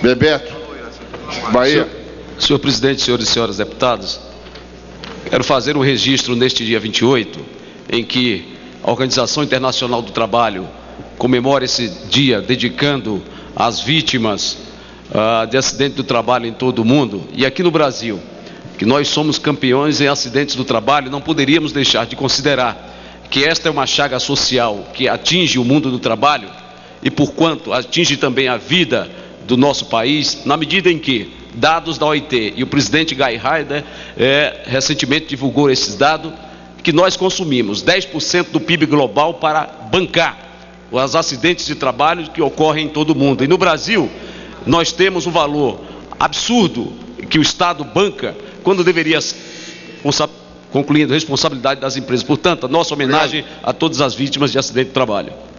Bebeto, Bahia. Senhor presidente, senhores e senhoras deputados, quero fazer um registro neste dia 28, em que a Organização Internacional do Trabalho comemora esse dia dedicando às vítimas de acidente do trabalho em todo o mundo. E aqui no Brasil, que nós somos campeões em acidentes do trabalho, não poderíamos deixar de considerar que esta é uma chaga social que atinge o mundo do trabalho e, porquanto, atinge também a vida do nosso país, na medida em que dados da OIT e o presidente Guy Ryder recentemente divulgou esses dados, que nós consumimos 10% do PIB global para bancar os acidentes de trabalho que ocorrem em todo o mundo. E no Brasil, nós temos um valor absurdo que o Estado banca, quando deveria, concluindo, responsabilidade das empresas. Portanto, a nossa homenagem a todas as vítimas de acidente de trabalho.